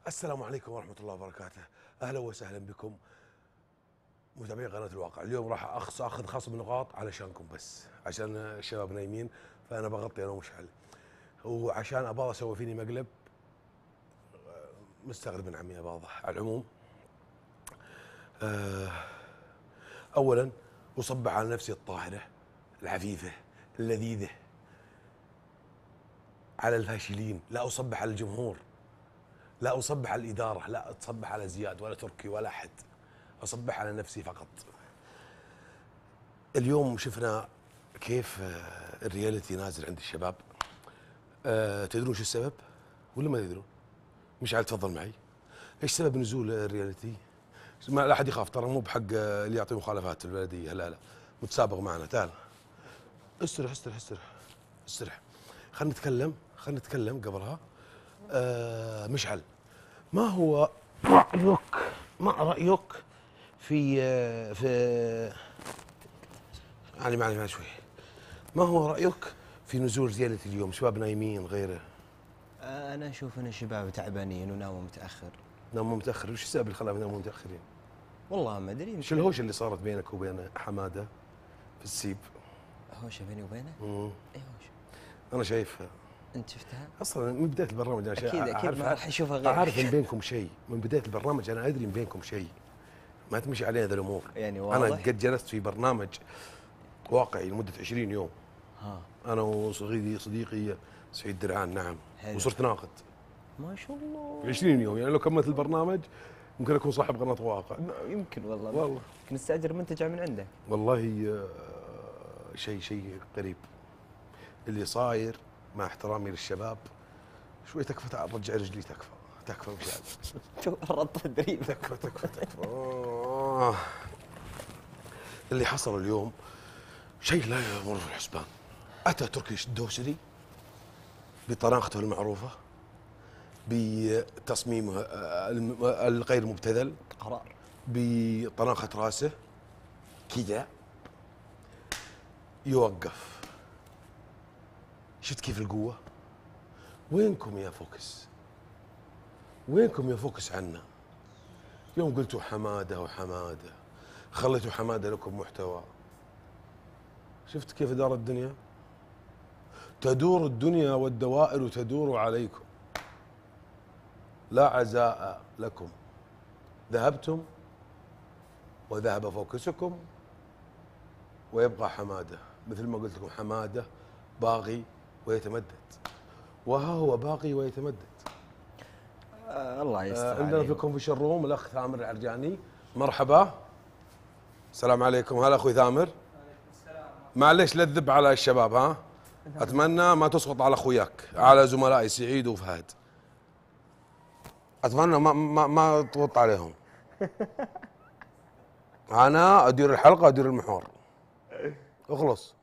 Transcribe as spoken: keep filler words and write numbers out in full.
السلام عليكم ورحمة الله وبركاته. أهلا وسهلا بكم متابعين قناة الواقع. اليوم راح أخص أخذ خصم نقاط علشانكم، بس عشان الشباب نايمين فأنا بغطي أنا ومشعل، وعشان أباض أسوي فيني مقلب مستغرب من عمي أباضة. على العموم أه أولا أصبح على نفسي الطاهرة العفيفة اللذيذة، على الفاشلين، لا أصبح على الجمهور، لا أصبح على الإدارة، لا أصبح على زياد ولا تركي ولا أحد، أصبح على نفسي فقط. اليوم شفنا كيف الرياليتي نازل عند الشباب. أه تدرون شو السبب؟ ولا ما تدرون؟ مشعل تفضل معي. ايش سبب نزول الرياليتي؟ ما لا احد يخاف، ترى مو بحق اللي يعطي مخالفات البلديه، لا لا، متسابق معنا. تعال استرح استرح استرح استرح، خلينا نتكلم خلينا نتكلم قبلها. أه مشعل، ما هو رأيك ما رأيك في في يعني معلي معلي شوي، ما هو رأيك في نزول رياليتي اليوم؟ شباب نايمين غيره. أنا أشوف أن الشباب تعبانين وناموا متأخر. ناموا متأخر؟ وش السبب اللي خلاهم يناموا متأخرين؟ والله ما أدري. شو الهوشة اللي صارت بينك وبين حمادة في السيب؟ هوشة بيني وبينه؟ امم أي هوشة؟ أنا شايفها. أنت شفتها؟ أصلا من بداية البرنامج أنا أكيد أكيد ما راح يشوفها غيرك. أعرف من بينكم شيء من بداية البرنامج، أنا أدري من بينكم شيء، ما تمشي علينا ذا الأمور. يعني واضح. أنا قد جلست في برنامج واقعي لمدة عشرين يوم. ها. أنا وصديقي صديقي سعيد درعان. نعم. حلو. وصرت ناقد ما شاء الله. في عشرين يوم، يعني لو كملت البرنامج ممكن أكون صاحب قناة واقع. يمكن والله. والله يمكن نستأجر منتجع من عندك. والله آه، شيء شيء قريب اللي صاير. مع احترامي للشباب شوي، تكفى. تعال رجع رجلي، تكفى تكفى مشعل. شوف الربط الدريب. تكفى تكفى تكفى. آه. اللي حصل اليوم شيء لا يمر في الحسبان. أتى تركي الدوسري بطريقته المعروفة، بتصميمه الغير مبتذل، قرار، بطناخة راسه كذا يوقف. شفت كيف القوة؟ وينكم يا فوكس؟ وينكم يا فوكس عنا؟ يوم قلتوا حمادة وحمادة، خليتوا حمادة لكم محتوى. شفت كيف دار الدنيا؟ تدور الدنيا والدوائر تدور عليكم، لا عزاء لكم. ذهبتم وذهب فوكسكم ويبقى حمادة. مثل ما قلت لكم، حمادة باغي ويتمدد، وها هو باغي ويتمدد. آه الله يستر. آه عندنا في كونفشن روم الأخ ثامر العرجاني. مرحبا، السلام عليكم. هلا أخوي ثامر. وعليكم السلام. معليش لا تذب على الشباب، ها؟ أتمنى ما تسقط على أخوياك، على زملائي سعيد وفهد. أتمنى ما ما ما تغط عليهم. أنا أدير الحلقة، أدير المحور. اخلص.